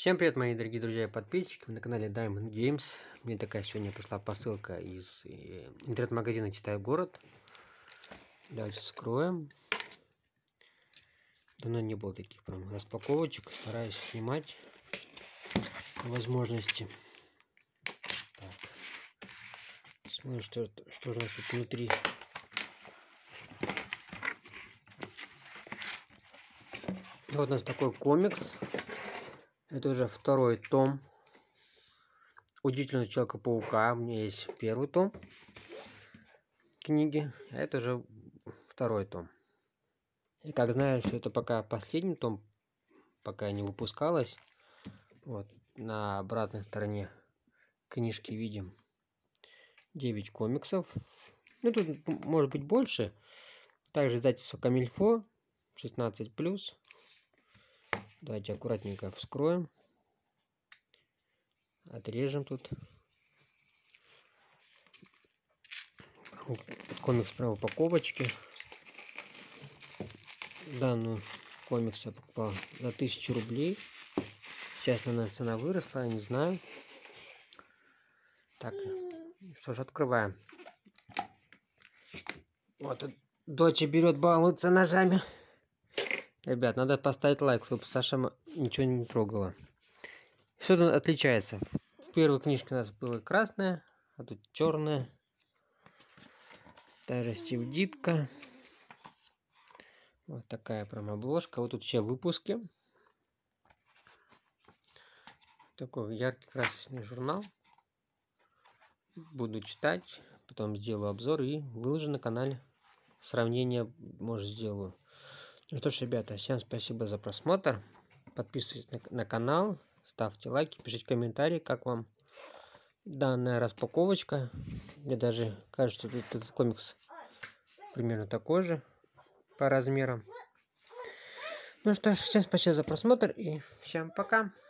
Всем привет, мои дорогие друзья и подписчики на канале Diamond Games. Мне такая сегодня пришла посылка из интернет-магазина «Читай город». Давайте вскроем. Давно не было таких прям распаковочек. Стараюсь снимать по возможности. Так. Смотрим, что же у нас тут внутри. И вот у нас такой комикс. Это уже второй том. Удивительного Человека-паука. У меня есть первый том книги, а это уже второй том. И как знаю, что это пока последний том, пока не выпускалось. Вот на обратной стороне книжки видим 9 комиксов. Ну тут может быть больше. Также издательство Камильфо 16+. Давайте аккуратненько вскроем. Отрежем тут. Комикс про упаковочки. Данную комикс я покупал за 1000 рублей. Сейчас, наверное, цена выросла, я не знаю. Так, что ж, открываем. Вот дочь берет, балуется ножами. Ребят, надо поставить лайк, чтобы Саша ничего не трогала. Что тут отличается? В первой книжке у нас была красная, а тут черная. Та же Стив Дитко. Вот такая прям обложка. Вот тут все выпуски. Такой яркий красочный журнал. Буду читать, потом сделаю обзор и выложу на канале. Сравнение, может, сделаю. Ну что ж, ребята, всем спасибо за просмотр. Подписывайтесь на канал, ставьте лайки, пишите комментарии, как вам данная распаковочка. Мне даже кажется, что этот комикс примерно такой же по размерам. Ну что ж, всем спасибо за просмотр и всем пока.